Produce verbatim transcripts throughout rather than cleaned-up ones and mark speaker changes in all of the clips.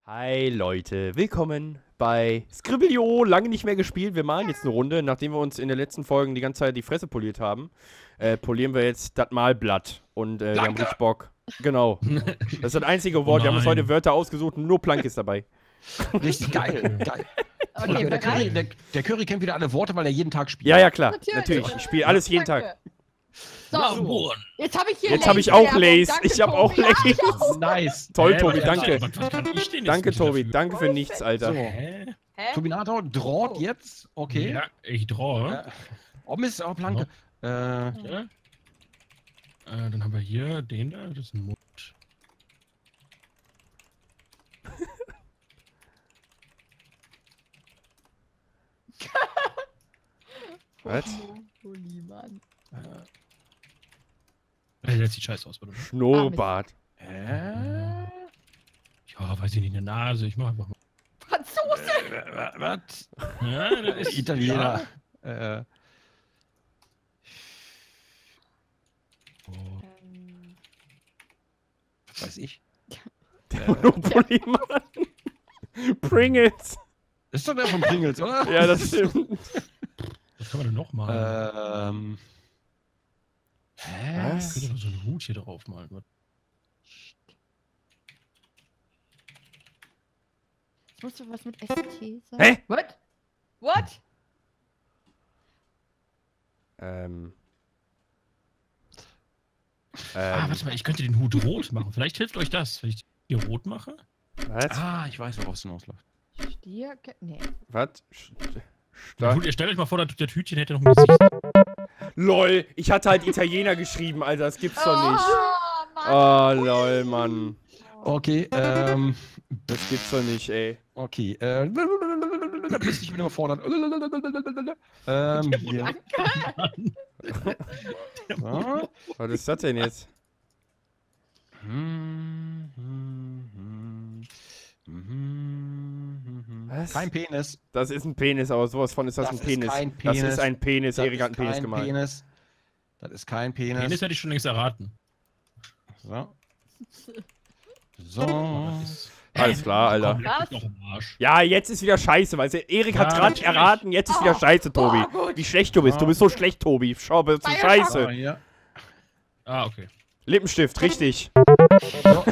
Speaker 1: Hi Leute, willkommen bei Skribbelio. Lange nicht mehr gespielt. Wir malen jetzt eine Runde. Nachdem wir uns in den letzten Folgen die ganze Zeit die Fresse poliert haben, äh, polieren wir jetzt das Malblatt. Und äh, wir haben richtig Bock. Genau. Das ist das einzige Wort.
Speaker 2: Oh
Speaker 1: wir haben uns heute Wörter ausgesucht und nur Plank ist dabei.
Speaker 3: Richtig geil. geil.
Speaker 4: Okay,
Speaker 3: der, Curry, der, der Curry kennt wieder alle Worte, weil er jeden Tag spielt.
Speaker 1: Ja, ja, klar.
Speaker 4: Natürlich.
Speaker 1: Natürlich. Ich spiele alles jeden Tag.
Speaker 4: So, jetzt habe ich hier
Speaker 1: Jetzt habe ich auch Lace.
Speaker 4: Danke,
Speaker 1: Ich habe auch
Speaker 4: Tobi.
Speaker 1: Lace.
Speaker 4: Ja, ich auch.
Speaker 3: Nice.
Speaker 1: Toll,
Speaker 2: Hä,
Speaker 1: Tobi,
Speaker 2: was-
Speaker 1: danke.
Speaker 2: Was, was kann ich denn jetzt
Speaker 1: Danke,
Speaker 2: nicht
Speaker 1: Tobi.
Speaker 2: dafür?
Speaker 1: Danke für nichts, Alter.
Speaker 3: So.
Speaker 2: Hä?
Speaker 4: Hä?
Speaker 3: Turbinator droht
Speaker 4: Oh.
Speaker 3: jetzt. Okay.
Speaker 2: Ja, ich draw.
Speaker 3: Äh, oh Mist, oh Planke. Äh,
Speaker 2: Ja. Äh, dann haben wir hier den da, das ist ein Mund.
Speaker 1: Was?
Speaker 4: Holy Mann.
Speaker 2: Äh, das sieht scheiße aus, warte mal.
Speaker 1: Schnurrbart.
Speaker 3: äh,
Speaker 2: Ja, weiß ich nicht, eine Nase, ich mach einfach mal.
Speaker 4: Franzose.
Speaker 3: äh, was?
Speaker 2: Ja, das ist
Speaker 3: Italiener. Äh,
Speaker 2: Ja. Oh.
Speaker 4: Ähm,
Speaker 3: was weiß ich.
Speaker 1: Der Monopoly-Mann. Pringles.
Speaker 3: Ist doch der von Pringles, oder?
Speaker 1: Ja, das stimmt.
Speaker 2: Was kann man denn noch malen?
Speaker 3: Ähm. Hä?
Speaker 1: Was?
Speaker 2: Ich könnte noch so einen Hut hier drauf malen. Warte.
Speaker 4: Jetzt musst du was mit S T sagen.
Speaker 1: Hä?
Speaker 4: What? What?
Speaker 1: Ähm.
Speaker 2: Ah,
Speaker 1: Ähm.
Speaker 2: warte mal, ich könnte den Hut rot machen. Vielleicht hilft euch das, wenn ich hier rot mache.
Speaker 1: Was?
Speaker 3: Ah, ich weiß, worauf es hinausläuft.
Speaker 4: Stier? Nee.
Speaker 1: Was? St
Speaker 2: Ja,
Speaker 1: Sta
Speaker 2: gut, ihr stellt euch mal vor, das das Hütchen hätte noch ein Gesicht.
Speaker 1: LOL, ich hatte halt Italiener geschrieben, Alter, das gibt's doch nicht.
Speaker 4: Oh, Mann.
Speaker 1: Oh, lol, Mann.
Speaker 3: Okay, ähm.
Speaker 1: Das gibt's doch nicht, ey.
Speaker 3: Okay, äh. Da bist ich wieder überfordert. Ähm, hier. So.
Speaker 1: Was ist das denn jetzt? Was?
Speaker 3: Kein Penis.
Speaker 1: Das ist ein Penis, aber sowas von ist das,
Speaker 3: Das
Speaker 1: ein
Speaker 3: ist
Speaker 1: Penis.
Speaker 3: kein
Speaker 1: Das
Speaker 3: Penis.
Speaker 1: ist ein Penis.
Speaker 3: Das
Speaker 1: Erik hat einen
Speaker 3: ist
Speaker 1: Penis
Speaker 3: kein
Speaker 1: gemalt.
Speaker 3: Penis. Das ist kein Penis.
Speaker 2: Penis hätte ich schon längst erraten.
Speaker 3: So. So.
Speaker 2: Aber das ist-
Speaker 1: Alles klar, Alter.
Speaker 2: Komm, leck mich doch am Arsch.
Speaker 1: Ja, jetzt ist wieder scheiße, weil Erik hat
Speaker 2: Ja,
Speaker 1: gerade
Speaker 2: natürlich.
Speaker 1: erraten, jetzt ist wieder
Speaker 4: Oh.
Speaker 1: scheiße, Tobi.
Speaker 4: Oh, gut.
Speaker 1: Wie schlecht du bist. Du bist so schlecht, Tobi. Schau, bist du
Speaker 4: Feier-
Speaker 3: So,
Speaker 1: scheiße.
Speaker 3: hier.
Speaker 2: Ah, okay.
Speaker 1: Lippenstift, richtig.
Speaker 3: So.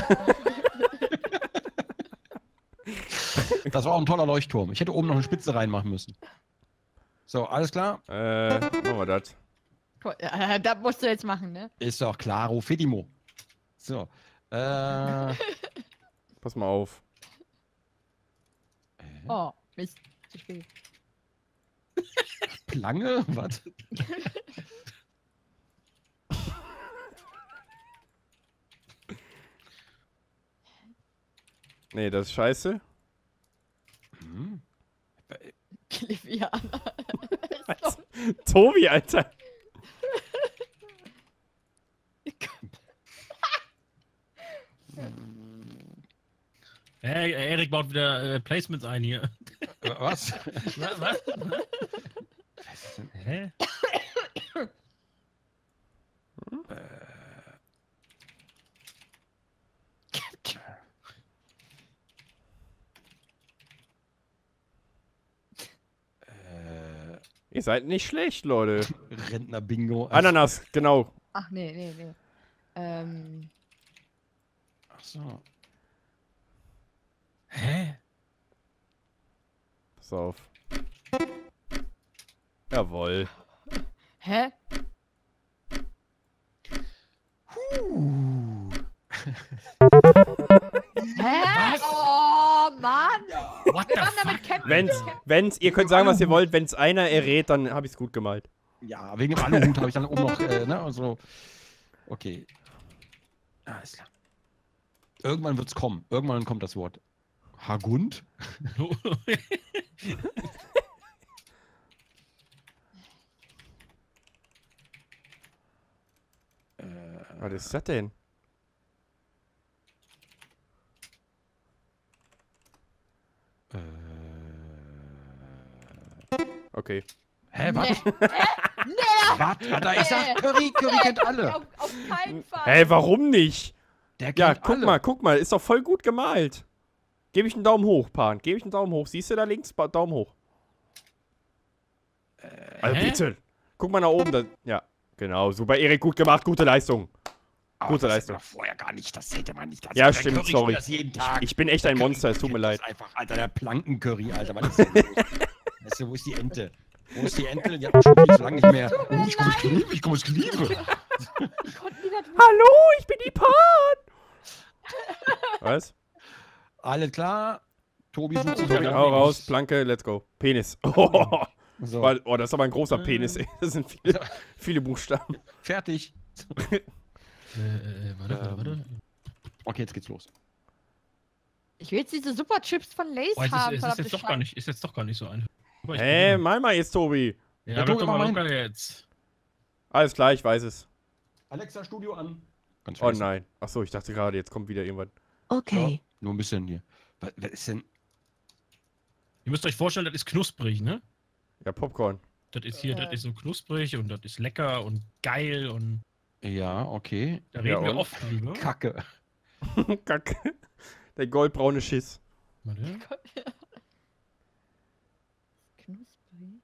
Speaker 3: Das war auch ein toller Leuchtturm. Ich hätte oben noch eine Spitze reinmachen müssen. So, alles klar?
Speaker 1: Äh, machen wir das.
Speaker 4: Cool. Ja, das musst du jetzt machen, ne?
Speaker 3: Ist doch klaro, Fedimo. So. Äh.
Speaker 1: Pass mal auf.
Speaker 4: Oh, Mist. Zu spät.
Speaker 3: Plange? Was?
Speaker 1: Nee, das ist scheiße.
Speaker 3: Hm.
Speaker 4: Cliviana.
Speaker 1: Was? Tobi, Alter.
Speaker 2: Hey, Erik baut wieder äh, Placements ein hier.
Speaker 3: Was?
Speaker 2: Was? Was? Hä?
Speaker 3: Äh,
Speaker 1: Ihr seid nicht schlecht, Leute.
Speaker 3: Rentner-Bingo.
Speaker 1: Ananas, genau.
Speaker 4: Ach, nee, nee, nee. Ähm.
Speaker 3: Ach so.
Speaker 2: Hä?
Speaker 1: Pass auf. Jawohl.
Speaker 4: Hä?
Speaker 3: Uh.
Speaker 4: Hä? Oh, Mann.
Speaker 2: What the
Speaker 4: Wir waren damit
Speaker 2: fuck?
Speaker 4: kämpfen.
Speaker 1: Wenn's, wenn's, ihr könnt sagen, was ihr wollt, wenn's einer errät, dann habe ich's gut gemalt.
Speaker 3: Ja, wegen dem Aluhut habe ich dann oben noch, äh, ne, also. Okay. Alles klar. Irgendwann wird's kommen. Irgendwann kommt das Wort. Hagund? Äh,
Speaker 1: Was ist das denn?
Speaker 3: äh,
Speaker 1: Okay.
Speaker 3: Hä, was?
Speaker 4: Nee. Nee,
Speaker 3: Was? Alter, ich sag, Curry, Curry kennt alle.
Speaker 4: auf, auf keinen Fall.
Speaker 1: Hä, warum nicht?
Speaker 3: Der kennt
Speaker 1: Ja, guck
Speaker 3: alle.
Speaker 1: mal, guck mal, ist doch voll gut gemalt. Gebe ich einen Daumen hoch, Pan. Gebe ich einen Daumen hoch. Siehst du da links? Ba Daumen hoch. Äh, also
Speaker 2: hä?
Speaker 1: bitte. Guck mal nach oben. Da, ja, genau. Super, Erik. Gut gemacht. Gute Leistung.
Speaker 3: Aber
Speaker 1: Gute
Speaker 3: das
Speaker 1: Leistung.
Speaker 3: hätte man vorher gar nicht, das hätte man nicht. Das
Speaker 1: Ja,
Speaker 3: der
Speaker 1: stimmt,
Speaker 3: Curry
Speaker 1: sorry.
Speaker 3: Das jeden Tag.
Speaker 1: Ich bin echt ein Monster. Es tut mir
Speaker 3: Das
Speaker 1: leid.
Speaker 3: ist einfach, Alter, der Plankencurry, Alter. Was ist denn los? Weißt du, wo ist die Ente? Wo ist die Ente? Die hat schon viel zu lange nicht mehr. Oh, ich komme, ich liebe, ich komme, ich liebe.
Speaker 4: Ich konnte wieder drüber.
Speaker 1: Hallo, ich bin die Pan. Was?
Speaker 3: Alles klar. Tobi sucht sich
Speaker 1: Tobi,
Speaker 3: einen
Speaker 1: hau
Speaker 3: Weg.
Speaker 1: raus. Planke, let's go. Penis. Oh,
Speaker 3: So,
Speaker 1: Weil- oh, das ist aber ein großer Penis. Ey. Das sind viele, viele Buchstaben.
Speaker 3: fertig.
Speaker 2: Äh, äh, warte, warte,
Speaker 3: Ähm.
Speaker 2: warte.
Speaker 3: Okay, jetzt geht's los.
Speaker 4: Ich will jetzt diese super Chips von Lace
Speaker 2: Oh, es ist,
Speaker 4: haben.
Speaker 2: es ist
Speaker 4: verdammte
Speaker 2: jetzt doch
Speaker 4: Scheiße.
Speaker 2: gar nicht, ist jetzt doch gar nicht so einfach. Aber ich
Speaker 1: Hä,
Speaker 2: bin-
Speaker 1: mal mal jetzt, Tobi.
Speaker 2: Ja,
Speaker 3: Ja,
Speaker 2: aber
Speaker 3: du,
Speaker 2: doch mal
Speaker 3: immer
Speaker 2: locker jetzt.
Speaker 1: Alles klar, ich weiß es.
Speaker 3: Alexa, Studio an. Ganz
Speaker 1: Oh
Speaker 3: scheiße.
Speaker 1: nein. Achso, ich dachte gerade, jetzt kommt wieder irgendwas.
Speaker 4: Okay.
Speaker 3: Nur ein bisschen hier. Was, was ist denn?
Speaker 2: Ihr müsst euch vorstellen, das ist knusprig, ne?
Speaker 1: Ja, Popcorn.
Speaker 2: Das ist hier,
Speaker 4: Äh.
Speaker 2: das ist so knusprig und das ist lecker und geil und
Speaker 3: Ja, okay.
Speaker 2: da
Speaker 1: Ja,
Speaker 2: reden wir
Speaker 1: und?
Speaker 2: oft drüber.
Speaker 3: Kacke.
Speaker 1: Kacke. Der goldbraune Schiss.
Speaker 2: Warte.
Speaker 4: Knusprig.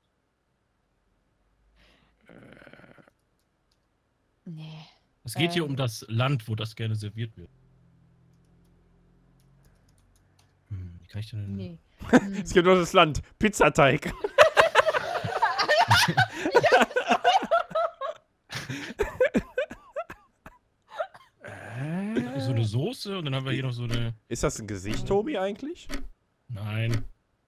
Speaker 4: Nee.
Speaker 2: Es geht hier
Speaker 4: Ähm.
Speaker 2: um das Land, wo das gerne serviert wird. Hm, wie kann ich denn...
Speaker 4: Nee. Hm.
Speaker 1: Es gibt noch das Land. Pizzateig.
Speaker 3: Äh,
Speaker 2: So eine Soße und dann haben wir hier noch so eine...
Speaker 1: Ist das ein Gesicht, Tobi, eigentlich?
Speaker 2: Nein.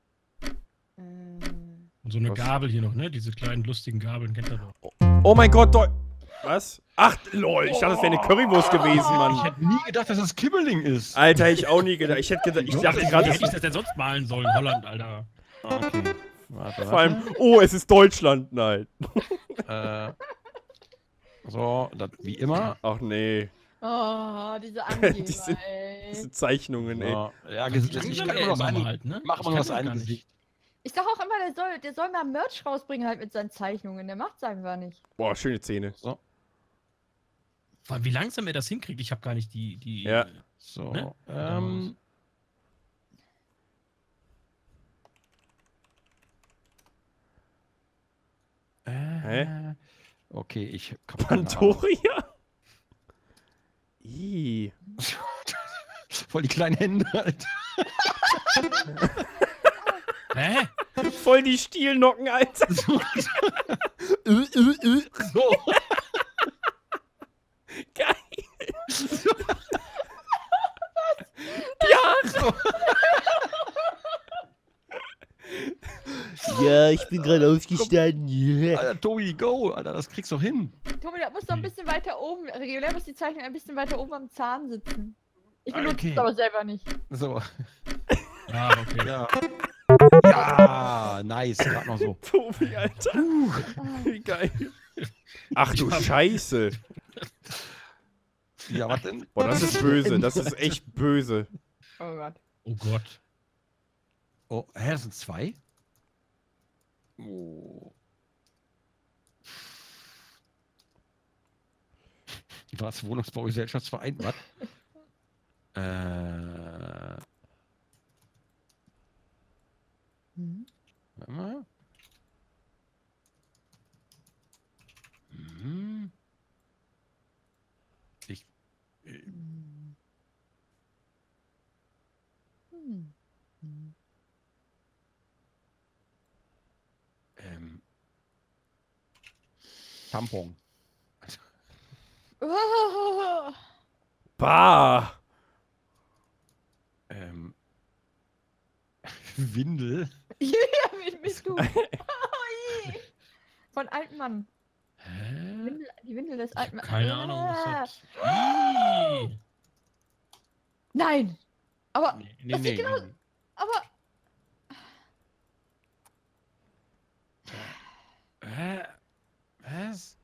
Speaker 4: Ähm,
Speaker 2: Und so eine
Speaker 1: Was?
Speaker 2: Gabel hier noch, ne? Diese kleinen lustigen Gabeln kennt ihr doch.
Speaker 1: Oh mein Gott, Deu Was? Ach, lol. Ich dachte, das wäre eine Currywurst gewesen,
Speaker 3: Ich
Speaker 1: Mann.
Speaker 3: hätte nie gedacht, dass das Kibbeling ist.
Speaker 1: Alter, ich auch nie gedacht. Ich hätte gedacht, ich dachte
Speaker 2: Wie
Speaker 1: gerade,
Speaker 2: hätte ich
Speaker 1: es
Speaker 2: das denn sonst malen sollen? Holland, Alter.
Speaker 3: Okay. Warte,
Speaker 1: vor allem, oh, es ist Deutschland. Nein.
Speaker 3: Äh, so, das wie immer.
Speaker 1: Ach nee.
Speaker 4: oh, diese Angeber,
Speaker 1: Die sind-
Speaker 4: ey.
Speaker 1: Diese Zeichnungen, ey.
Speaker 3: So, ja, Gesicht. Ich
Speaker 2: Langsam
Speaker 3: kann
Speaker 2: ey,
Speaker 3: nur das
Speaker 2: immer
Speaker 3: eine.
Speaker 2: halt, ne?
Speaker 3: Mach
Speaker 2: Ich
Speaker 3: mal nur
Speaker 2: kann
Speaker 3: das eine
Speaker 2: gar nicht.
Speaker 3: Gesicht.
Speaker 4: Ich sag auch immer, der soll, der soll mal Merch rausbringen halt mit seinen Zeichnungen. Der macht's einfach nicht.
Speaker 1: Boah, schöne Zähne.
Speaker 3: So,
Speaker 2: Vor allem, wie langsam er das hinkriegt, ich habe gar nicht die... die
Speaker 1: Ja.
Speaker 2: äh,
Speaker 3: so.
Speaker 2: Ne?
Speaker 3: Ähm, äh, okay, ich hab keine Ahnung.
Speaker 1: Pantoria? Ih.
Speaker 3: Voll die kleinen Hände, Alter.
Speaker 2: Hä?
Speaker 1: Voll die Stielnocken, Alter.
Speaker 3: So.
Speaker 1: Geil. Ja.
Speaker 3: So.
Speaker 1: Ja, ich bin gerade aufgestanden. Yeah.
Speaker 3: Alter, Tobi, go, Alter, das kriegst du hin.
Speaker 4: Tobi, da muss doch ein bisschen weiter oben. Regulär muss die Zeichnung ein bisschen weiter oben am Zahn sitzen. Ich benutze
Speaker 3: Okay.
Speaker 4: es aber selber nicht.
Speaker 3: So,
Speaker 2: Ah, okay.
Speaker 3: ja. Ja, nice, gerade noch so.
Speaker 1: Tobi, Alter. Wie geil. Ach du
Speaker 2: Ich hab-
Speaker 1: Scheiße.
Speaker 3: Ja, was denn?
Speaker 1: Boah, das ist böse. Das ist echt böse.
Speaker 4: Oh Gott.
Speaker 2: Oh Gott.
Speaker 3: Oh, hä, das sind zwei? Oh. Was? Wohnungsbaugesellschaftsverein? Was? äh.
Speaker 4: Hm?
Speaker 3: Warte mal. Mhm. Ich. äh,
Speaker 4: Hm. Hm. Hm.
Speaker 3: Ähm. Tampon.
Speaker 4: Oh.
Speaker 1: Bah.
Speaker 3: Ähm. Windel.
Speaker 4: Ja, wie bist du? Oh, je. Von Altmann.
Speaker 3: Hä?
Speaker 4: Windel, die Windel des
Speaker 2: Ich hab
Speaker 4: Altmann.
Speaker 2: keine Ahnung,
Speaker 4: Ah.
Speaker 2: was das... Ih.
Speaker 4: Nein! Aber,
Speaker 3: Nee, nee,
Speaker 4: das
Speaker 3: nee.
Speaker 4: sieht genau,
Speaker 3: nee.
Speaker 4: aber,
Speaker 3: Hä? Was?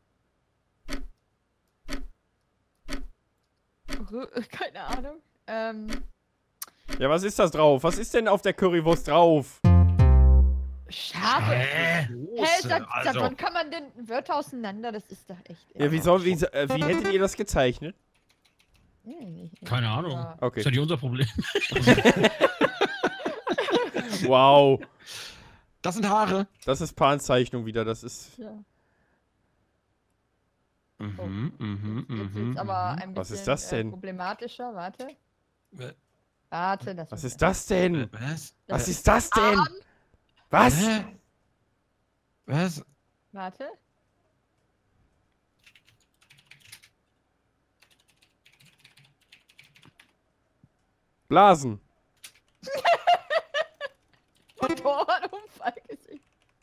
Speaker 4: Rö- keine Ahnung. Ähm,
Speaker 1: Ja, was ist das drauf? Was ist denn auf der Currywurst drauf?
Speaker 4: Schafe.
Speaker 2: Hä?
Speaker 4: Hä,
Speaker 3: Große,
Speaker 4: sag, sag,
Speaker 3: also.
Speaker 4: wann kann man denn Wörter auseinander? Das ist doch echt.
Speaker 1: Ja, wie, soll, wie, so- äh, wie hättet ihr das gezeichnet?
Speaker 4: Nee, nee, nee.
Speaker 2: Keine Ahnung.
Speaker 4: Ja.
Speaker 1: Okay.
Speaker 2: Ist ja nicht unser Problem.
Speaker 1: Wow.
Speaker 3: Das sind Haare.
Speaker 1: Das ist Panzeichnung wieder, das ist...
Speaker 4: Ja.
Speaker 3: Mhm, mhm,
Speaker 4: Jetzt, jetzt
Speaker 3: mhm,
Speaker 4: wird's aber
Speaker 3: mhm.
Speaker 4: ein bisschen
Speaker 1: Was ist das denn?
Speaker 4: Äh, problematischer. Warte.
Speaker 3: Äh,
Speaker 4: Warte, das
Speaker 1: Was
Speaker 4: muss
Speaker 1: ist das denn?
Speaker 3: Was?
Speaker 1: Was
Speaker 3: Äh,
Speaker 1: ist das denn?
Speaker 4: Arm.
Speaker 1: Was?
Speaker 3: Hä? Was?
Speaker 4: Warte.
Speaker 1: Blasen.
Speaker 4: Motorradunfallgesicht.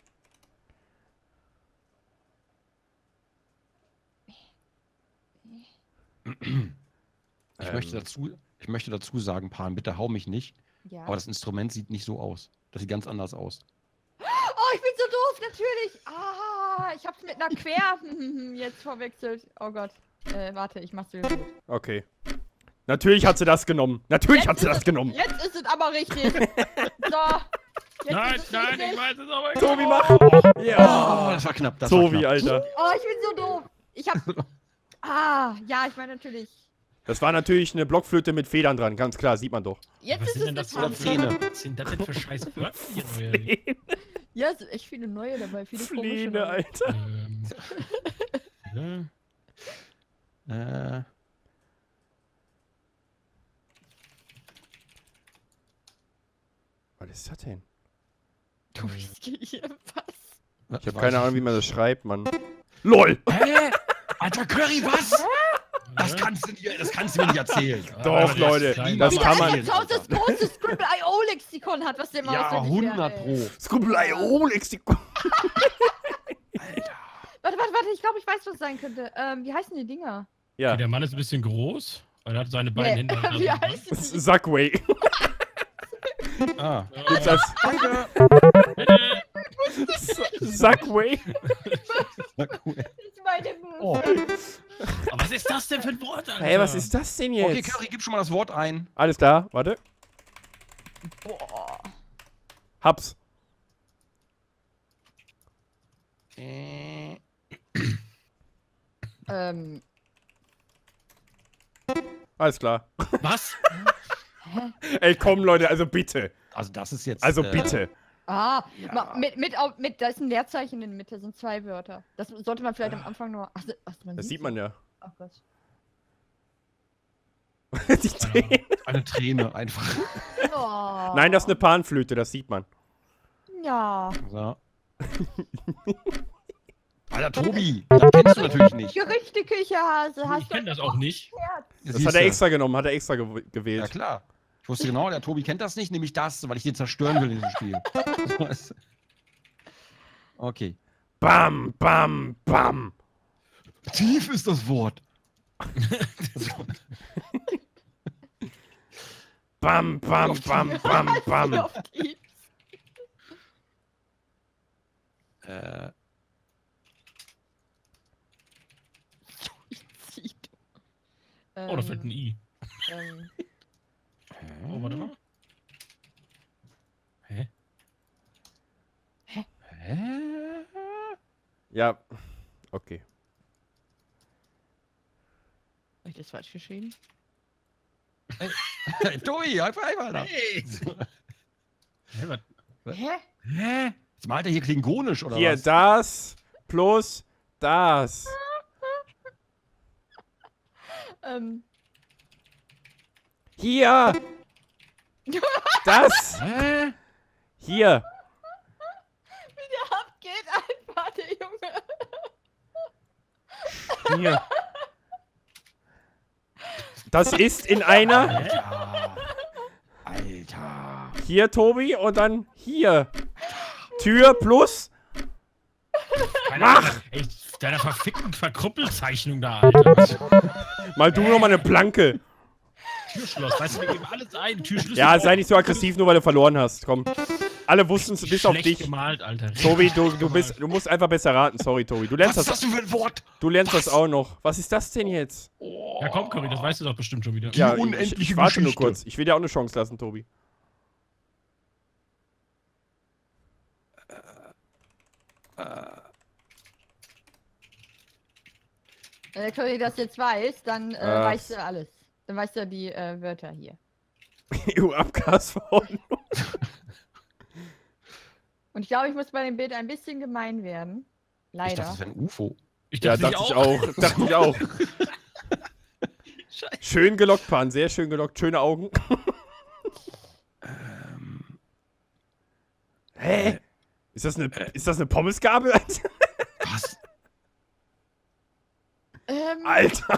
Speaker 3: Ich,
Speaker 1: Ähm.
Speaker 3: möchte dazu, ich möchte dazu sagen, Pan, bitte hau mich nicht.
Speaker 4: Ja.
Speaker 3: Aber das Instrument sieht nicht so aus. Das sieht ganz anders aus.
Speaker 4: Oh, ich bin so doof, natürlich. Ah, ich hab's mit einer Quer jetzt verwechselt. Oh Gott. Äh, warte, ich mach's wieder gut.
Speaker 1: Okay. Natürlich hat sie das genommen. Natürlich
Speaker 4: Jetzt
Speaker 1: hat sie
Speaker 4: ist
Speaker 1: das
Speaker 4: es-
Speaker 1: genommen.
Speaker 4: Jetzt ist es aber richtig. So. Jetzt
Speaker 2: Nein,
Speaker 4: ist es
Speaker 2: nein,
Speaker 4: richtig.
Speaker 2: ich weiß es aber.
Speaker 1: Tobi, mach.
Speaker 3: Oh,
Speaker 1: Ja.
Speaker 3: das war knapp. Das war
Speaker 1: Tobi,
Speaker 3: knapp.
Speaker 1: Alter.
Speaker 4: Oh, ich bin so doof. Ich hab. Ah, ja, ich meine natürlich.
Speaker 1: Das war natürlich eine Blockflöte mit Federn dran, ganz klar, sieht man doch.
Speaker 4: Jetzt
Speaker 2: Was
Speaker 4: ist
Speaker 2: sind
Speaker 4: es
Speaker 2: denn
Speaker 4: eine
Speaker 2: das für
Speaker 3: Zähne.
Speaker 4: Tanze.
Speaker 2: Was sind das denn für scheiß Wörter hier? neue?
Speaker 4: Ja, es sind echt viele neue dabei. Viele komische.
Speaker 1: Fliehne,
Speaker 4: neue.
Speaker 1: Alter.
Speaker 2: Ähm, ja.
Speaker 3: Äh,
Speaker 1: Was ist das denn?
Speaker 4: Du bist Gehirn, was?
Speaker 1: Ich habe keine Ahnung, wie man das schreibt, Mann. LOL!
Speaker 3: Hä? Alter Curry, was? Das
Speaker 2: Ja.
Speaker 3: kannst, du, dir- das kannst du mir nicht erzählen.
Speaker 1: Doch,
Speaker 2: Aber der
Speaker 1: Leute,
Speaker 2: ist klein.
Speaker 1: das
Speaker 4: Wie
Speaker 1: kann
Speaker 4: der
Speaker 1: man-
Speaker 4: jetzt Haus das große Scribble I O Lexikon hat, was der immer
Speaker 3: Ja,
Speaker 4: auswendig
Speaker 3: hundert
Speaker 4: lernt, ey.
Speaker 3: Pro.
Speaker 1: Skrubelei, oh, Lexikon.
Speaker 4: Warte, warte, warte, ich glaube, ich weiß, was es sein könnte. Ähm, wie heißen die Dinger?
Speaker 1: Ja,
Speaker 2: Okay, der Mann ist ein bisschen groß. Er hat seine beiden
Speaker 4: Nee,
Speaker 2: Hände. hintereinander
Speaker 4: wie
Speaker 2: so, ne?
Speaker 4: heißen die?
Speaker 1: Sagway.
Speaker 3: Ah.
Speaker 1: Gibt's das?
Speaker 2: Äh,
Speaker 1: Sagway.
Speaker 4: Ich meine,
Speaker 3: Oh.
Speaker 2: aber was ist das denn für ein Wort, Alter?
Speaker 1: Hey, was ist das denn
Speaker 3: Okay,
Speaker 1: jetzt?
Speaker 3: Curry, gib schon mal das Wort ein.
Speaker 1: Alles klar, warte.
Speaker 4: boah.
Speaker 1: Hab's.
Speaker 3: Äh,
Speaker 4: Ähm,
Speaker 1: Alles klar.
Speaker 2: Was?
Speaker 1: Ey, komm, Leute, also bitte.
Speaker 3: Also das ist jetzt...
Speaker 1: Also
Speaker 3: äh,
Speaker 1: bitte.
Speaker 4: ah,
Speaker 3: Ja.
Speaker 4: ma- mit, mit, au- mit, da ist ein Leerzeichen in der Mitte, sind zwei Wörter. Das sollte man vielleicht am Anfang nur. Ach, ach, man
Speaker 1: Das
Speaker 4: sieht's
Speaker 1: sieht man ja.
Speaker 4: Ach Gott.
Speaker 1: Die Tränen.
Speaker 3: Eine Träne einfach.
Speaker 4: Oh.
Speaker 1: Nein, das ist eine Panflöte, das sieht man.
Speaker 4: Ja.
Speaker 3: So. Alter, Tobi, das kennst du natürlich nicht.
Speaker 4: Gerüchteküche, Hase. Hast
Speaker 2: Ich kenne das auch nicht.
Speaker 1: Das
Speaker 3: Siehst
Speaker 1: hat er
Speaker 3: du.
Speaker 1: extra genommen, hat er extra gew
Speaker 3: Ja,
Speaker 1: gewählt.
Speaker 3: klar. Ich wusste genau, der Tobi kennt das nicht, nämlich das, weil ich den zerstören will in diesem Spiel. Okay.
Speaker 1: Bam, bam, bam.
Speaker 3: Tief ist das Wort.
Speaker 1: Bam, bam, bam, bam, bam.
Speaker 4: Auf die-
Speaker 3: äh,
Speaker 4: Suizid.
Speaker 2: Oh, da fällt ein I.
Speaker 4: Ähm,
Speaker 2: Oh, warte mal. Hä?
Speaker 3: Hä?
Speaker 1: Ja, okay.
Speaker 4: hab ich das falsch geschrieben?
Speaker 3: Hey, Tobi, High Five, Alter.
Speaker 2: Hey! Hä, was?
Speaker 4: Hä?
Speaker 3: Hä? Jetzt malt er hier klingonisch, oder
Speaker 1: Hier,
Speaker 3: was?
Speaker 1: das plus das.
Speaker 4: Ähm,
Speaker 1: Hier. Das.
Speaker 3: Hä?
Speaker 1: Hier.
Speaker 4: wie der abgeht einfach, der Junge.
Speaker 1: Hier. Das ist in einer.
Speaker 3: Alter. Alter.
Speaker 1: Hier, Tobi, und dann hier. Tür plus.
Speaker 2: Mach! Ey, deiner verfickten Verkrüppelzeichnung da, Alter.
Speaker 1: Mal du noch mal eine Planke.
Speaker 2: Türschloss, weißt du, wir geben alles ein. Türschlüssel.
Speaker 1: Ja, sei nicht so aggressiv, nur weil du verloren hast. Komm. Alle wussten es bis auf
Speaker 2: Schlecht
Speaker 1: dich.
Speaker 2: gemalt, Alter.
Speaker 1: Tobi, du,
Speaker 2: Schlecht
Speaker 1: du, bist,
Speaker 2: gemalt.
Speaker 1: du musst einfach besser raten. Sorry, Tobi. Du
Speaker 3: Was
Speaker 1: lernst
Speaker 3: ist
Speaker 1: das,
Speaker 3: das denn für ein Wort?
Speaker 1: du lernst das
Speaker 3: Was?
Speaker 1: auch noch. Was ist das denn jetzt?
Speaker 2: Ja, komm, Curry, das weißt du doch bestimmt schon wieder.
Speaker 3: Die
Speaker 1: Ja, ich,
Speaker 3: unendliche
Speaker 1: ich warte nur
Speaker 3: Geschichte.
Speaker 1: kurz. Ich will dir auch eine Chance lassen, Tobi.
Speaker 4: Wenn der Curry das jetzt weiß, dann äh,
Speaker 1: Äh.
Speaker 4: weißt du alles. Dann weißt du die äh, Wörter hier.
Speaker 1: E U-Abgasverordnung.
Speaker 4: Und ich glaube, ich muss bei dem Bild ein bisschen gemein werden.
Speaker 3: Ich
Speaker 4: Leider.
Speaker 3: dachte, das wäre ein U F O.
Speaker 2: Ich
Speaker 1: Ja,
Speaker 2: dachte,
Speaker 1: dachte ich auch. Dachte ich auch.
Speaker 2: Scheiße.
Speaker 1: Schön gelockt, Pan. Sehr schön gelockt. Schöne Augen.
Speaker 3: Ähm,
Speaker 1: Hä? Ist das eine, ist das eine Pommesgabel?
Speaker 3: was?
Speaker 4: ähm,
Speaker 1: Alter.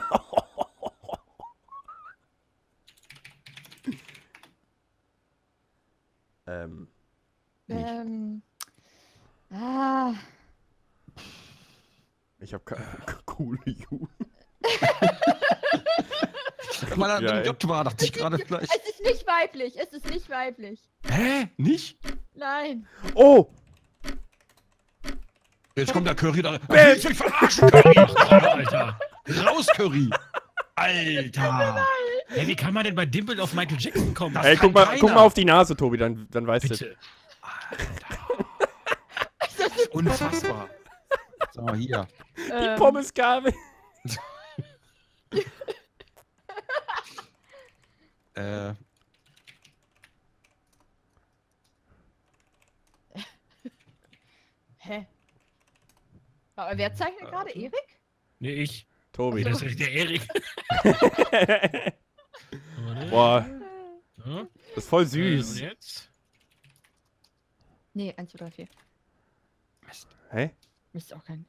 Speaker 1: ähm.
Speaker 3: Nicht.
Speaker 4: ähm. Ah.
Speaker 1: Ich hab keine coole Jugend.
Speaker 3: Weil er
Speaker 1: Ja,
Speaker 3: mit
Speaker 1: ey.
Speaker 3: J war, dachte ich gerade vielleicht.
Speaker 4: Es ist nicht weiblich. Es ist nicht weiblich.
Speaker 3: Hä? Nicht?
Speaker 4: Nein.
Speaker 1: Oh!
Speaker 3: Jetzt kommt der Curry da.
Speaker 1: Bam.
Speaker 3: Willst du mich verarschen, Curry?
Speaker 2: Alter.
Speaker 3: Raus, Curry! Alter!
Speaker 2: Hey, wie kann man denn bei dem Bild auf Michael Jackson kommen?
Speaker 3: Das
Speaker 1: Ey,
Speaker 3: kann
Speaker 1: guck mal,
Speaker 3: keiner.
Speaker 1: guck mal auf die Nase, Tobi, dann, dann weißt du.
Speaker 2: Bitte.
Speaker 3: Unfassbar. So, hier.
Speaker 1: Die
Speaker 4: Ähm,
Speaker 1: Pommesgabel.
Speaker 3: Äh,
Speaker 4: Hä? Aber wer zeichnet gerade? Erik?
Speaker 2: Nee, ich.
Speaker 1: Tobi.
Speaker 2: Das ist der Erik. Warte.
Speaker 1: Boah,
Speaker 2: Ja.
Speaker 1: das ist voll
Speaker 2: Äh, und
Speaker 1: süß.
Speaker 2: jetzt?
Speaker 4: Nee, eins, zwei, drei, vier.
Speaker 1: Hä?
Speaker 4: Ist auch kein.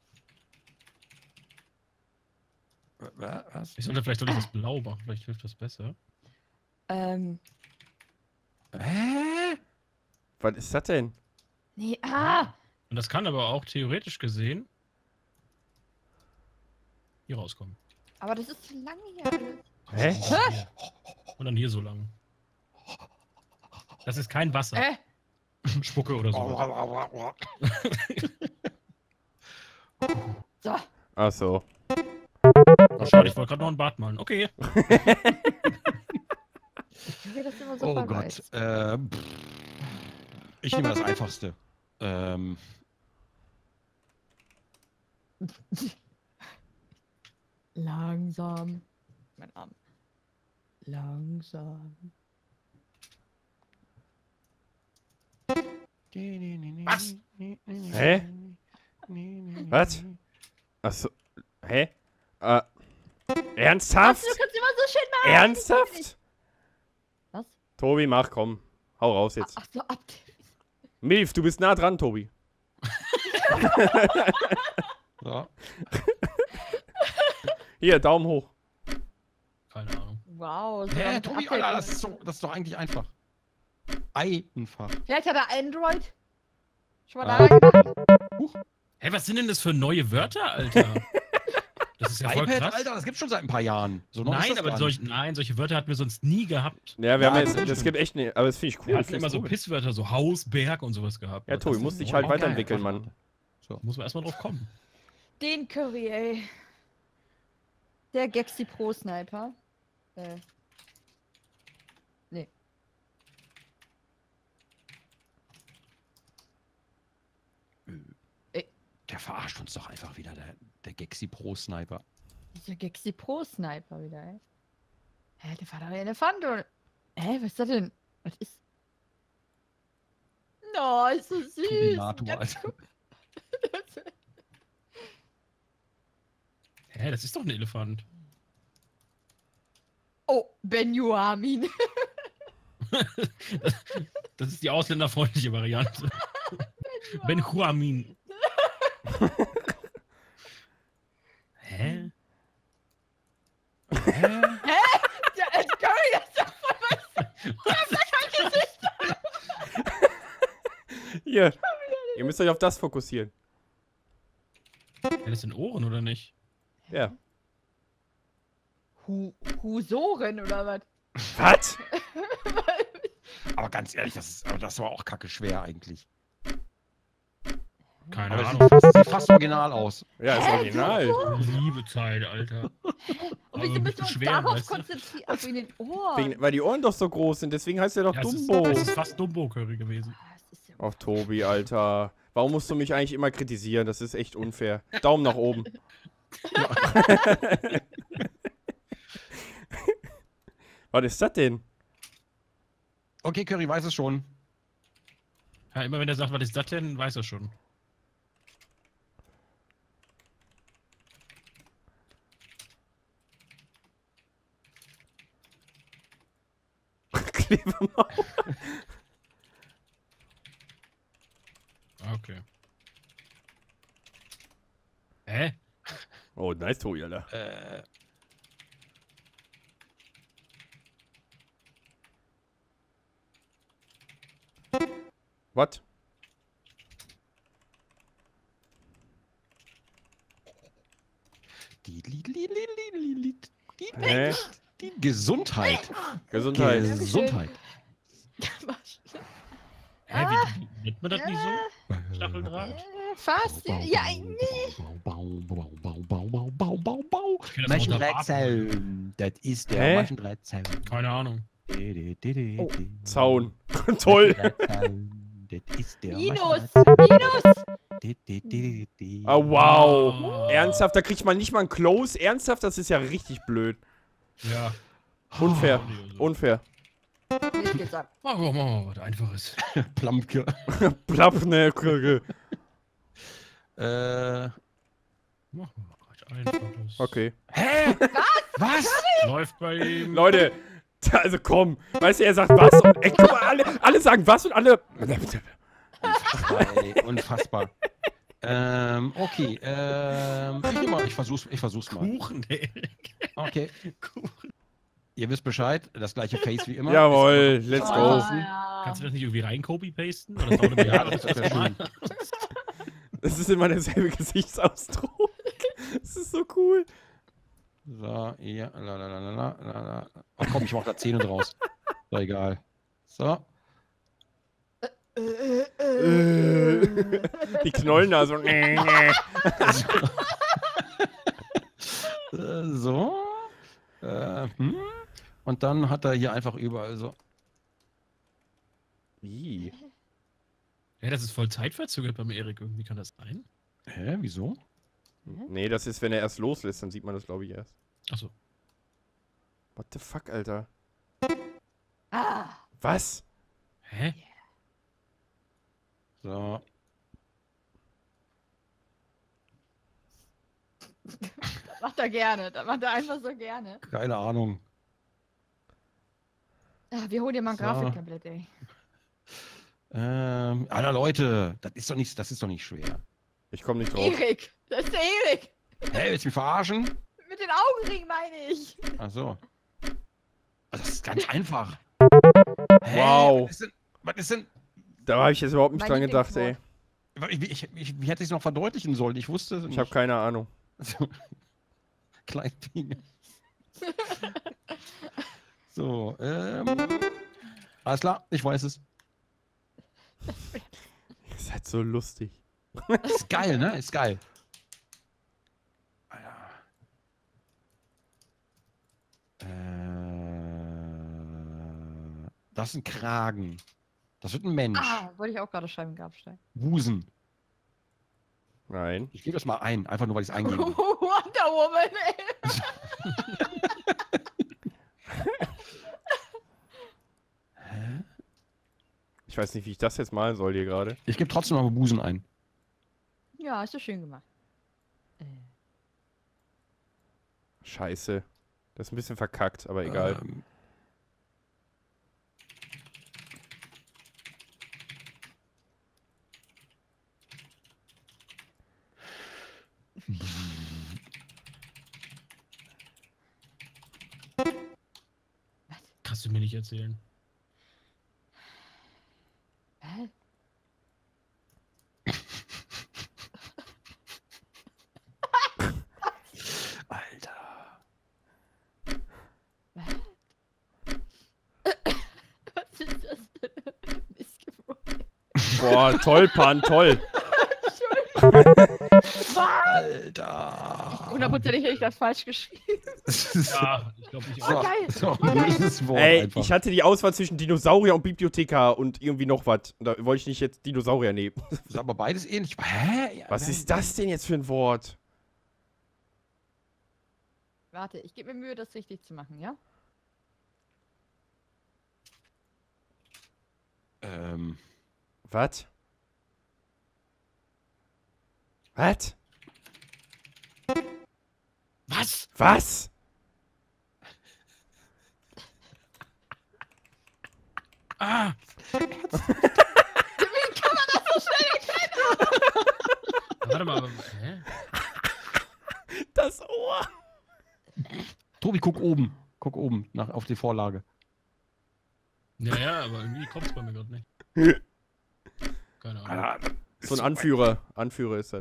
Speaker 3: wa- was?
Speaker 2: Ich sollte vielleicht doch nicht das Blau machen, vielleicht hilft das besser.
Speaker 4: Ähm.
Speaker 3: Hä?
Speaker 1: Was ist das denn?
Speaker 4: Nee, ah!
Speaker 2: Und das kann aber auch theoretisch gesehen hier rauskommen.
Speaker 4: Aber das ist zu lange hier alles.
Speaker 1: Hä?
Speaker 2: Hier. Und dann hier so lang. Das ist kein Wasser.
Speaker 4: Äh,
Speaker 2: Spucke oder so.
Speaker 4: so.
Speaker 1: Ach so.
Speaker 2: Oh, schade, ich wollte gerade noch ein Bad malen. Okay.
Speaker 4: Ich will das immer so
Speaker 3: Oh
Speaker 4: verweist.
Speaker 3: Gott. Ähm, pff. ich nehme das Einfachste. Ähm,
Speaker 4: Langsam. Mein Arm. Langsam.
Speaker 2: Was?
Speaker 1: Hä? Was? Ach so. Hä? Äh, ernsthaft?
Speaker 4: Du kannst immer so schön machen.
Speaker 1: Ernsthaft?
Speaker 4: Was?
Speaker 1: Tobi, mach, komm. Hau raus jetzt.
Speaker 4: Ach so, ab.
Speaker 1: Milf, du bist nah dran, Tobi.
Speaker 3: ja.
Speaker 1: Hier, Daumen hoch.
Speaker 2: Keine Ahnung.
Speaker 4: Wow. So
Speaker 3: Hä,
Speaker 4: mit
Speaker 3: Tobi,
Speaker 4: Update.
Speaker 3: Alter, das ist, so, das ist doch eigentlich einfach. Einfach.
Speaker 4: Vielleicht hat er Android. Schon mal
Speaker 3: Ah.
Speaker 4: da gemacht?
Speaker 2: Hä, was sind denn das für neue Wörter, Alter? Das ist ja voll
Speaker 3: iPad,
Speaker 2: krass.
Speaker 3: Alter, das gibt's schon seit ein paar Jahren. So neu ist
Speaker 2: Nein,
Speaker 3: das
Speaker 2: aber
Speaker 3: gar
Speaker 2: solch,
Speaker 3: nicht.
Speaker 2: nein, solche Wörter hatten wir sonst nie gehabt.
Speaker 1: Ja, wir
Speaker 3: Ja,
Speaker 1: haben
Speaker 3: das
Speaker 1: jetzt, das
Speaker 3: stimmt.
Speaker 1: gibt echt ne, aber das finde ich cool.
Speaker 2: Wir
Speaker 1: das
Speaker 2: hatten
Speaker 1: find
Speaker 2: immer
Speaker 1: ich
Speaker 2: so
Speaker 1: cool.
Speaker 2: Pisswörter, so Haus, Berg und sowas gehabt.
Speaker 1: Ja,
Speaker 2: Das
Speaker 1: Tobi,
Speaker 2: ist
Speaker 1: musst dich
Speaker 2: auch
Speaker 1: halt
Speaker 2: geil.
Speaker 1: weiterentwickeln, Mann.
Speaker 2: Muss man erstmal drauf kommen.
Speaker 4: Den Curry, ey. Der Gexi Pro Sniper. Äh. Nee.
Speaker 3: Der verarscht uns doch einfach wieder, der, der Gexi Pro Sniper.
Speaker 4: Dieser Gexi Pro Sniper wieder, ey. Hä, der war doch ein Elefant, oder? Hä, was ist das denn? Was ist. No, ist so süß.
Speaker 3: Turbinator,
Speaker 4: Ganz
Speaker 3: Alter.
Speaker 2: Hä, das ist doch ein Elefant.
Speaker 4: Oh, Benjamin.
Speaker 2: Das ist die ausländerfreundliche Variante. Benjamin. Hä?
Speaker 3: Hä?
Speaker 4: Der äh, Curry, das ist doch voll was.
Speaker 1: Hier. Ihr müsst euch auf das fokussieren.
Speaker 2: Ja, das sind Ohren, oder nicht?
Speaker 1: Ja.
Speaker 4: Hu Husoren oder was?
Speaker 1: Was?
Speaker 3: Aber ganz ehrlich, das, ist, aber das war auch kacke schwer eigentlich.
Speaker 2: Keine
Speaker 3: Aber
Speaker 2: Ahnung.
Speaker 3: sieht fast, sieht fast original aus.
Speaker 1: Ja, ist original.
Speaker 2: Liebe Zeit, Alter.
Speaker 4: Und
Speaker 2: Aber
Speaker 4: wieso
Speaker 2: ein
Speaker 4: müssen wir
Speaker 2: bisschen
Speaker 4: uns
Speaker 2: schwer,
Speaker 4: darauf
Speaker 2: weißt du?
Speaker 4: konzentrieren? Ach, in den Ohren.
Speaker 1: Wegen, weil die Ohren doch so groß sind, deswegen heißt er doch
Speaker 2: Ja, es ist,
Speaker 1: Dumbo.
Speaker 2: das ist fast Dumbo-Curry gewesen.
Speaker 4: Ah, das ist ja
Speaker 1: Ach, Tobi, Alter. Warum musst du mich eigentlich immer kritisieren? Das ist echt unfair. Daumen nach oben. Was ist das denn?
Speaker 3: Okay, Curry weiß es schon.
Speaker 2: Ja, immer wenn er sagt, was ist das denn, weiß er schon.
Speaker 1: Klebemauer.
Speaker 2: Okay. Hä?
Speaker 1: Oh, nice, Tobi, Alter.
Speaker 3: Äh,
Speaker 1: Was?
Speaker 3: die, die, die, die, die, die, die,
Speaker 1: Hä?
Speaker 3: die Gesundheit.
Speaker 1: Gesundheit.
Speaker 3: Gesundheit.
Speaker 2: Hä, wie, wie nennt man das nicht so?
Speaker 4: Äh,
Speaker 2: Stacheldraht?
Speaker 4: äh, fast. Ja, nee.
Speaker 3: Bau, bau, bau, bau, bau, bau, bau, bau.
Speaker 2: Ich kenn das Wort
Speaker 3: Maschendrahtzaun. Das ist der
Speaker 1: Hä?
Speaker 3: Maschendrahtzaun.
Speaker 2: Keine Ahnung.
Speaker 4: Oh,
Speaker 1: Zaun. Toll.
Speaker 3: Das ist der
Speaker 4: Minus.
Speaker 3: Maschendrahtzaun.
Speaker 4: Minus.
Speaker 1: Oh, wow.
Speaker 2: Ah.
Speaker 1: Ernsthaft, da kriegt man nicht mal ein Close. Ernsthaft, das ist ja richtig blöd.
Speaker 2: Ja.
Speaker 1: Unfair.
Speaker 2: Oh,
Speaker 1: Unfair.
Speaker 4: Jetzt geht's ab.
Speaker 2: Machen wir mal was Einfaches.
Speaker 3: Plumpke.
Speaker 1: Plapp, ne, Krüge.
Speaker 3: Äh,
Speaker 2: Machen wir mal was Einfaches.
Speaker 1: Okay.
Speaker 3: hä? Was?
Speaker 2: Läuft bei ihm.
Speaker 1: Leute, da- also komm. Weißt du, er sagt was und ey, guck mal, alle, alle sagen was und alle.
Speaker 3: Unfassbar, ey, unfassbar. ähm, okay, ähm, ich, nehm mal, ich versuch's, ich versuch's mal.
Speaker 2: Kuchen, Erik.
Speaker 3: Okay,
Speaker 2: Kuchen.
Speaker 3: ihr wisst Bescheid, das gleiche Face wie immer.
Speaker 1: Jawohl, let's
Speaker 4: Oh,
Speaker 1: go.
Speaker 4: ja.
Speaker 2: Kannst du das nicht irgendwie rein copy-pasten? Oder dauert das
Speaker 3: Ja,
Speaker 2: ja,
Speaker 3: das wäre schön.
Speaker 1: Es ist immer derselbe Gesichtsausdruck. Das ist so cool.
Speaker 3: So, ja, la, la, la, la, la, la, la. Ach komm, ich mach da Zähne draus. So, egal. So.
Speaker 4: Äh, äh,
Speaker 1: Äh,
Speaker 4: äh.
Speaker 1: Die Knollen da so. äh, äh.
Speaker 3: Äh, so. Äh, hm. Und dann hat er hier einfach überall so.
Speaker 1: Ih.
Speaker 2: Ja, das ist voll zeitverzögert beim Erik. Irgendwie kann das sein?
Speaker 3: Hä, wieso?
Speaker 1: Nee, das ist, wenn er erst loslässt, dann sieht man das, glaube ich, erst.
Speaker 2: Achso.
Speaker 1: What the fuck, Alter?
Speaker 4: Ah.
Speaker 1: Was?
Speaker 2: Hä?
Speaker 3: So.
Speaker 4: Das macht er gerne. Das macht er einfach so gerne.
Speaker 3: Keine Ahnung.
Speaker 4: Ah, wir holen dir mal ein
Speaker 3: So.
Speaker 4: Grafiktablett, ey.
Speaker 3: Ähm, Alter Leute, das ist doch nicht, das ist doch nicht schwer.
Speaker 1: Ich komme nicht drauf.
Speaker 4: Erik. Das ist der Erik.
Speaker 3: Hä, willst du mich verarschen?
Speaker 4: Mit den Augenringen meine ich.
Speaker 3: Ach so. Das ist ganz einfach. Hä,
Speaker 1: Wow.
Speaker 3: Was ist denn, was ist denn
Speaker 1: Da habe ich jetzt überhaupt nicht
Speaker 4: Mein
Speaker 1: dran gedacht, ey.
Speaker 4: Lieblingswort.
Speaker 3: ich, ich, ich, wie hätte ich es noch verdeutlichen sollen? Ich wusste es
Speaker 1: Ich habe keine Ahnung.
Speaker 3: So. Kleinfinger. So, ähm. Alles klar, ich weiß es.
Speaker 1: Ihr seid so lustig.
Speaker 3: Ist geil, ne? Ist geil. Alter. Äh, das ist ein Kragen. Das wird ein Mensch.
Speaker 4: Ah, wollte ich auch gerade schreiben, Grabstein.
Speaker 3: Busen.
Speaker 1: Nein.
Speaker 3: Ich gebe das mal ein, einfach nur, weil ich es eingebe.
Speaker 4: Wonder Woman, ey.
Speaker 3: Hä?
Speaker 1: Ich weiß nicht, wie ich das jetzt malen soll hier gerade.
Speaker 3: Ich gebe trotzdem noch mal Busen ein.
Speaker 4: Ja, ist doch schön gemacht. Äh,
Speaker 1: Scheiße. Das ist ein bisschen verkackt, aber egal.
Speaker 3: Ähm,
Speaker 2: Kannst du mir nicht erzählen.
Speaker 4: hä?
Speaker 3: Alter.
Speaker 4: Was ist das denn? Missgeburt.
Speaker 1: Boah, toll, Pan, toll.
Speaker 3: Alter.
Speaker 4: Hundertprozentig hätte ich das falsch geschrieben.
Speaker 2: Ja, ich glaube ich
Speaker 4: Oh,
Speaker 2: auch.
Speaker 4: geil.
Speaker 3: So, böses Wort
Speaker 1: Ey,
Speaker 3: einfach.
Speaker 1: ich hatte die Auswahl zwischen Dinosaurier und Bibliothekar und irgendwie noch was. Da wollte ich nicht jetzt Dinosaurier nehmen.
Speaker 3: Das ist aber beides ähnlich. Hä?
Speaker 1: Was ist das denn jetzt für ein Wort?
Speaker 4: Warte, ich gebe mir Mühe, das richtig zu machen, ja?
Speaker 3: Ähm,
Speaker 1: Was? Was?
Speaker 2: Was?
Speaker 1: Was?
Speaker 2: Ah! Warte mal, aber, hä?
Speaker 1: Das Ohr.
Speaker 3: Tobi, guck oben. Guck oben, nach, auf die Vorlage.
Speaker 2: Ja, ja, aber irgendwie kommt's bei mir gerade nicht. Keine Ahnung.
Speaker 3: Ah,
Speaker 1: So ein Anführer. Anführer ist das.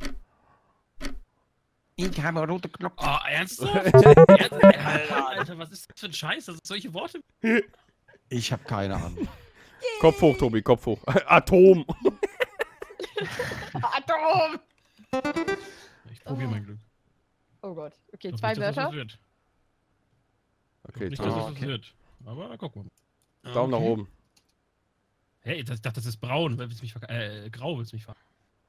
Speaker 3: Ich habe rote Knopf.
Speaker 2: Oh, ernsthaft? Ernsthaft? Alter, Alter, was ist das für ein Scheiß, dass es solche Worte...
Speaker 3: Ich habe keine Ahnung.
Speaker 1: Kopf hoch, Tobi, Kopf hoch. Atom.
Speaker 4: Atom!
Speaker 2: Ich probiere mein Glück.
Speaker 4: Oh Gott. Okay,
Speaker 2: Ich glaub
Speaker 4: zwei
Speaker 2: nicht, dass das
Speaker 4: Wörter.
Speaker 2: was wird.
Speaker 1: Okay,
Speaker 2: Nicht,
Speaker 1: Tobi.
Speaker 2: dass
Speaker 3: Ah,
Speaker 2: es
Speaker 3: okay.
Speaker 2: wird. Aber gucken wir mal.
Speaker 1: Daumen nach
Speaker 2: Okay.
Speaker 1: oben.
Speaker 2: Hey, ich dachte, das ist braun. Willst du mich verk- äh, grau willst du mich ver...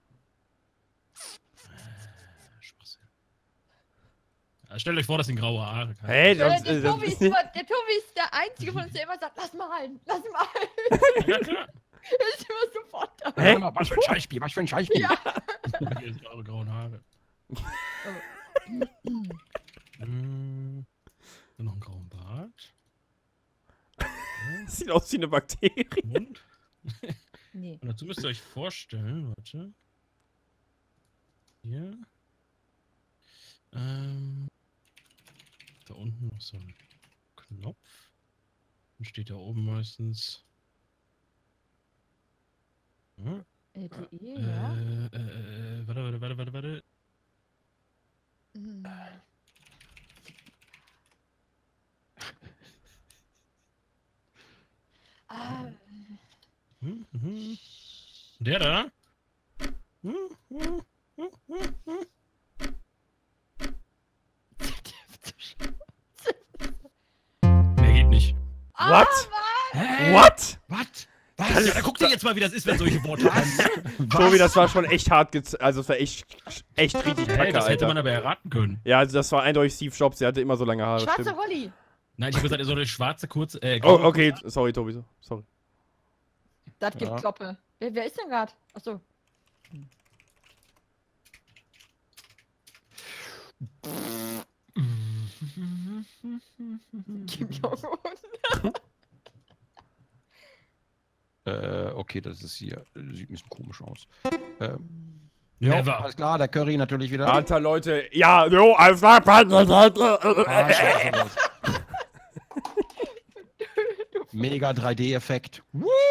Speaker 2: Äh, Schwachsinn. Ja, stellt euch vor, das sind graue Haare. Keine
Speaker 1: Hey,
Speaker 4: Der,
Speaker 1: das,
Speaker 4: der,
Speaker 1: äh, das
Speaker 4: Tobi ist
Speaker 1: ist nicht...
Speaker 4: immer, der Tobi ist der Einzige von uns, der immer sagt, lass malen, lass malen.
Speaker 2: Ahnung. Ja, klar.
Speaker 4: Er ist immer sofort da.
Speaker 1: Hä?
Speaker 3: Warte mal, was für ein Scheißspiel, was für ein Scheißspiel.
Speaker 4: Ja.
Speaker 2: Hier sind eure grauen Haare. Hm, dann noch einen grauen Bart.
Speaker 1: Sieht aus wie eine Bakterie.
Speaker 2: Mund.
Speaker 4: Nee.
Speaker 2: Und dazu müsst ihr euch vorstellen, warte. Hier. Ähm, da unten noch so ein Knopf. Dann steht da oben meistens. Ja,
Speaker 4: L T E,
Speaker 2: äh,
Speaker 4: ja.
Speaker 2: äh, äh, warte, warte, warte, warte, warte.
Speaker 4: Hm. Ah,
Speaker 2: Hm, hm. Der da? Hm, hm, hm, hm, hm. Mehr geht nicht.
Speaker 4: Ah,
Speaker 1: What?
Speaker 3: Hä?
Speaker 1: What?
Speaker 3: Was?
Speaker 2: Ja, dann guck dir jetzt mal, wie das ist, wenn solche Worte kommen.
Speaker 1: Tobi, das war schon echt hart, gez- also es war echt, echt richtig
Speaker 2: Hey,
Speaker 1: kacke,
Speaker 2: das hätte
Speaker 1: Alter.
Speaker 2: man aber erraten können.
Speaker 1: Ja, also das war eindeutig Steve Jobs, der hatte immer so lange Haare.
Speaker 4: schwarze
Speaker 1: Stimmt.
Speaker 4: Rolli.
Speaker 2: Nein, ich habe gesagt, er soll eine schwarze, kurze, äh,
Speaker 1: Oh,
Speaker 2: graue-
Speaker 1: okay, sorry, Tobi, so- sorry.
Speaker 4: Das gibt
Speaker 3: Ja.
Speaker 4: Kloppe. Wer, wer ist denn gerade? Achso. Kim Jong-un.
Speaker 3: Äh, okay, das ist hier. Sieht ein bisschen komisch aus. Ähm,
Speaker 2: Never.
Speaker 3: alles klar, der Curry natürlich wieder.
Speaker 1: Alter, Leute, ja, jo, alles klar.
Speaker 3: Ah, scheiße, los. Mega drei D-Effekt.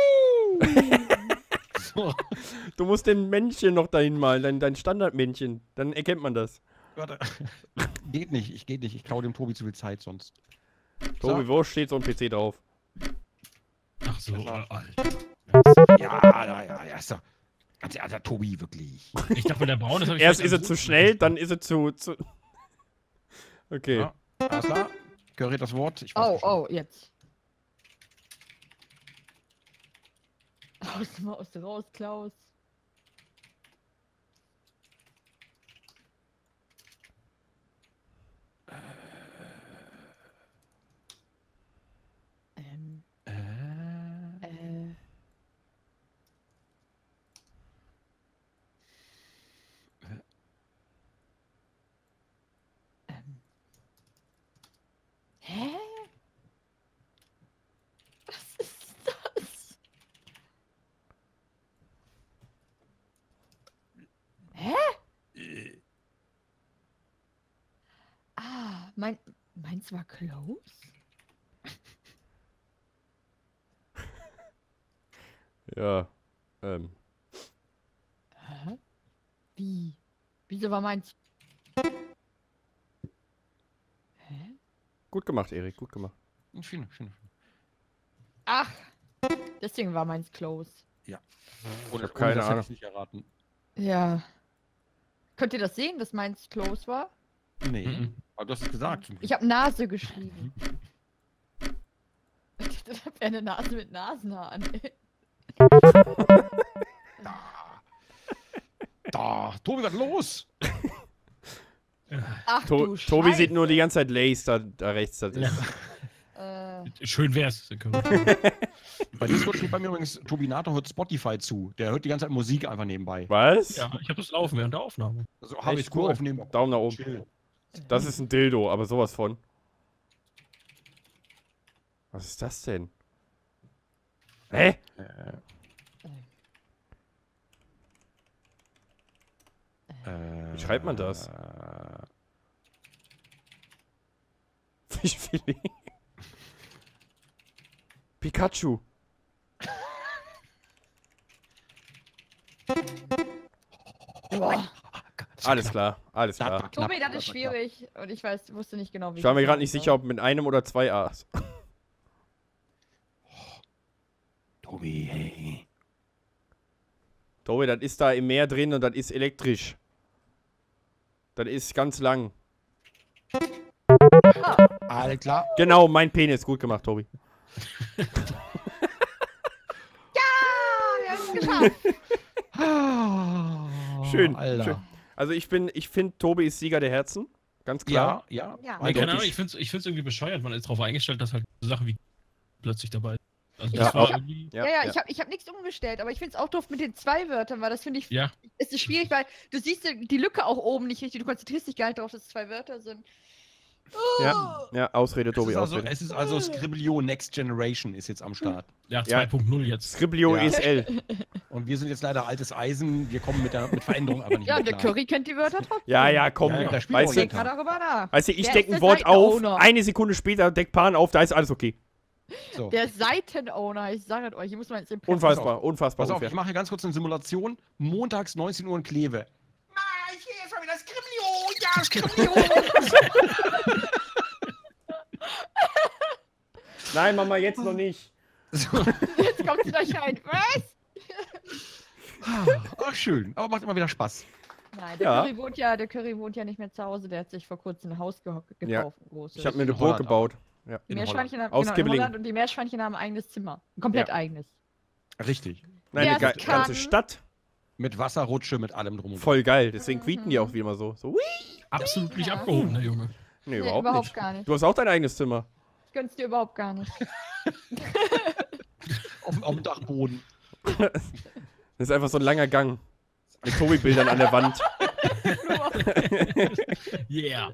Speaker 3: So,
Speaker 1: Du musst den Männchen noch dahin malen, dein, dein Standardmännchen. Dann erkennt man das.
Speaker 3: warte. Geht nicht, ich geht nicht. Ich klaue dem Tobi zu viel Zeit sonst.
Speaker 1: Tobi, wo steht so ein P C drauf?
Speaker 2: Ach so,
Speaker 3: Ja.
Speaker 2: äh, Alter.
Speaker 3: Ja, ja, ja, ja, ist doch. Ganz ehrlich, Tobi, wirklich.
Speaker 2: Ich dachte, wenn der braun ist, hab ich
Speaker 1: Erst
Speaker 2: vielleicht
Speaker 1: ist er
Speaker 2: am
Speaker 1: zu
Speaker 2: Boden-
Speaker 1: schnell, dann ist er zu... zu okay.
Speaker 3: Ja, alles klar. Curry das Wort. Ich weiß
Speaker 4: Oh,
Speaker 3: Bescheid.
Speaker 4: oh, jetzt. Aus der Maus raus, Klaus. Ähm,
Speaker 3: Äh,
Speaker 4: äh. Ähm. Hä? Was ist das? Hä?
Speaker 3: äh,
Speaker 4: Ah, mein, meins war close?
Speaker 1: Ja. Ähm.
Speaker 4: Hä? Wie? Wieso war meins? Hä?
Speaker 1: Gut gemacht, Erik, gut gemacht.
Speaker 3: Schön, schön.
Speaker 4: Ach, deswegen war meins close.
Speaker 3: Ohne,
Speaker 1: hab keine
Speaker 3: ohne das hätte
Speaker 1: Ahnung.
Speaker 3: ich nicht erraten.
Speaker 4: Ja. Könnt ihr das sehen, dass meins close war?
Speaker 3: Nee,
Speaker 2: Mhm.
Speaker 3: aber du hast es gesagt.
Speaker 4: Ich habe Nase geschrieben. Ich habe eine Nase mit Nasenhaaren.
Speaker 3: Da, Tobi, was los?
Speaker 4: Ach
Speaker 1: To
Speaker 4: du
Speaker 1: Tobi sieht
Speaker 4: Scheiße.
Speaker 1: nur die ganze Zeit Lace da, da rechts. Das ist.
Speaker 4: Äh,
Speaker 2: Schön wär's.
Speaker 3: Bei Discord steht bei mir übrigens, Tobinator hört Spotify zu. Der hört die ganze Zeit Musik einfach nebenbei.
Speaker 1: Was?
Speaker 2: Ja, ich habe das laufen während der Aufnahme.
Speaker 3: Also habe
Speaker 1: Echt
Speaker 3: ich cool
Speaker 1: cool.
Speaker 3: aufnehmen.
Speaker 1: Daumen nach oben.
Speaker 3: Chill.
Speaker 1: Das ist ein Dildo, aber sowas von. Was ist das denn? Hä?
Speaker 3: Äh,
Speaker 1: Wie schreibt man das? Fischfilet. Pikachu.
Speaker 4: Boah.
Speaker 1: Alles klar, alles
Speaker 3: Das war
Speaker 1: klar.
Speaker 3: knapp,
Speaker 4: Tobi, das
Speaker 3: das
Speaker 4: ist
Speaker 3: war knapp.
Speaker 4: schwierig. Und ich weiß, wusste nicht genau, wie
Speaker 1: Ich war mir
Speaker 4: das
Speaker 1: gerade nicht
Speaker 4: machen
Speaker 1: sicher,
Speaker 4: soll.
Speaker 1: ob mit einem oder zwei A's.
Speaker 3: Tobi, hey.
Speaker 1: Tobi, das ist da im Meer drin und das ist elektrisch. Das ist ganz lang.
Speaker 3: Alles klar.
Speaker 1: Genau, mein Penis. Gut gemacht, Tobi.
Speaker 4: Ah, wir haben es geschafft.
Speaker 1: Schön,
Speaker 3: Alter.
Speaker 1: schön. Also ich bin, ich finde, Tobi ist Sieger der Herzen. Ganz klar.
Speaker 3: Ja, ja.
Speaker 4: Ja.
Speaker 2: Nee, keine Ahnung,
Speaker 3: Eindeutig.
Speaker 2: ich finde es ich find's irgendwie bescheuert. Man ist darauf eingestellt, dass halt so Sachen wie plötzlich dabei sind. Also
Speaker 1: Ja,
Speaker 2: das war
Speaker 1: auch-
Speaker 2: irgendwie...
Speaker 4: Ja, ja, ich habe ich hab nichts umgestellt, aber ich finde es auch doof mit den zwei Wörtern, weil das finde ich,
Speaker 2: Ja,
Speaker 4: ist es schwierig, weil du siehst ja die Lücke auch oben nicht richtig, du konzentrierst dich gar nicht darauf, dass es zwei Wörter sind.
Speaker 1: Ja, ja, Ausrede,
Speaker 3: Es
Speaker 1: Tobi,
Speaker 3: ist, also,
Speaker 1: Ausrede.
Speaker 3: es ist also Scribblio Next Generation ist jetzt am Start.
Speaker 2: ja,
Speaker 1: Ja.
Speaker 2: zwei Punkt null jetzt.
Speaker 1: Scribblio
Speaker 3: Ja.
Speaker 1: E S L.
Speaker 3: Und wir sind jetzt leider altes Eisen. Wir kommen mit, der, mit Veränderungen aber nicht
Speaker 4: Ja,
Speaker 3: mehr
Speaker 4: der
Speaker 3: klar.
Speaker 4: Curry kennt die Wörter trotzdem.
Speaker 1: Ja, ja, komm.
Speaker 3: Ja, ja, da spielt
Speaker 1: weißt,
Speaker 3: auch
Speaker 1: du,
Speaker 4: Denk mal darüber nach.
Speaker 1: weißt du, ich
Speaker 4: Wer
Speaker 1: decke
Speaker 4: ist
Speaker 1: ein
Speaker 4: der
Speaker 1: Wort auf,
Speaker 4: Seitenowner?
Speaker 1: eine Sekunde später deckt Pan auf, da ist alles okay.
Speaker 3: So.
Speaker 4: Der Seitenowner, ich sage es euch, ich muss mal ins Impress.
Speaker 1: Unfassbar, unfassbar.
Speaker 3: Pass auf,
Speaker 1: unfair.
Speaker 3: ich mache hier ganz kurz eine Simulation. Montags neunzehn Uhr in Kleve. Ah, hier ist mal wieder Scribblio. Ja, Scribblio.
Speaker 1: Nein, Mama, jetzt noch nicht.
Speaker 3: So.
Speaker 4: Jetzt kommt sie gleich rein. Was?
Speaker 3: Ach, schön. Aber macht immer wieder Spaß.
Speaker 4: Nein, der,
Speaker 1: Ja.
Speaker 4: Curry wohnt ja, der Curry wohnt ja nicht mehr zu Hause, der hat sich vor kurzem ein Haus ge
Speaker 1: Ja.
Speaker 4: gekauft. ein großes.
Speaker 1: Ich habe mir eine
Speaker 3: In
Speaker 1: Burg
Speaker 3: Holland
Speaker 1: gebaut. Ja.
Speaker 4: Die
Speaker 3: in
Speaker 4: Meerschweinchen haben,
Speaker 1: Aus
Speaker 4: genau, in
Speaker 1: Gibbeling.
Speaker 4: Holland und die Meerschweinchen haben ein eigenes Zimmer. Ein komplett
Speaker 3: Ja.
Speaker 4: eigenes.
Speaker 3: Richtig.
Speaker 1: Nein,
Speaker 4: Wer
Speaker 1: eine ga
Speaker 4: es
Speaker 1: ganze
Speaker 4: kann.
Speaker 1: Stadt.
Speaker 3: Mit Wasserrutsche, mit allem drum und dran.
Speaker 1: Voll geil. Deswegen
Speaker 4: Mhm.
Speaker 1: quieken die auch wie immer so. So, hui.
Speaker 2: Absolut nicht
Speaker 4: Ja.
Speaker 2: abgehoben, der Junge.
Speaker 1: Nee,
Speaker 4: Nee,
Speaker 1: überhaupt,
Speaker 4: überhaupt
Speaker 1: nicht.
Speaker 4: gar nicht.
Speaker 1: Du hast auch dein eigenes Zimmer.
Speaker 4: Ich gönn's dir überhaupt gar nicht.
Speaker 3: Auf, dem- auf dem Dachboden.
Speaker 1: Das ist einfach so ein langer Gang. Mit Tobi-Bildern an der Wand.
Speaker 2: Yeah.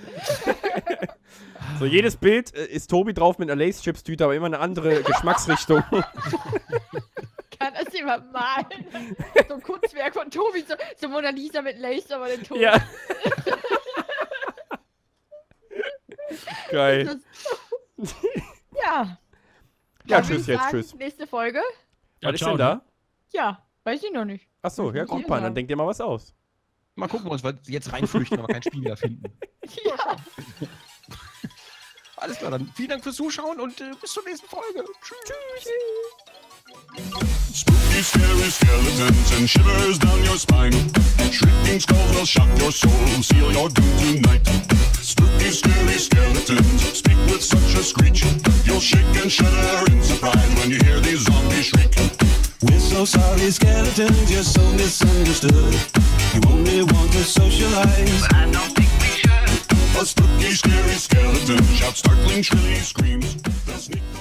Speaker 1: So, jedes Bild äh, ist Tobi drauf mit einer Lace-Chips-Tüte, aber immer eine andere Geschmacksrichtung.
Speaker 4: Kann das jemand malen? So ein Kunstwerk von Tobi, so, so Mona Lisa mit Lace, aber den Tobi.
Speaker 1: Ja. Geil.
Speaker 4: Das- Ja.
Speaker 1: Ja,
Speaker 4: Dann würd
Speaker 1: tschüss
Speaker 4: ich
Speaker 1: jetzt,
Speaker 4: sagen,
Speaker 1: tschüss.
Speaker 4: Nächste Folge?
Speaker 2: Ja,
Speaker 1: Was ist
Speaker 2: ciao,
Speaker 1: denn da?
Speaker 4: Ja, weiß ich noch nicht.
Speaker 1: Achso, ja,
Speaker 4: muss
Speaker 1: guck
Speaker 4: ich
Speaker 1: mal,
Speaker 4: sagen.
Speaker 1: dann denkt ihr mal was aus.
Speaker 3: Mal gucken, ob wir jetzt reinflüchten, aber kein Spiel wieder finden.
Speaker 4: Ja.
Speaker 3: Alles klar, dann vielen Dank fürs Zuschauen und äh, bis zur nächsten Folge. Tschüss.
Speaker 5: Spooky, scary skeletons and shivers down your spine. Shrieking skulls will shock your soul, seal your doom tonight. Spooky, scary skeletons speak with such a screech. You'll shake and shudder in surprise when you hear these zombies shriek.
Speaker 6: We're so sorry, skeletons, you're so misunderstood. You only want to socialize, but I don't think we should.
Speaker 5: A spooky, scary skeleton shouts startling, shrilly screams. They'll sneak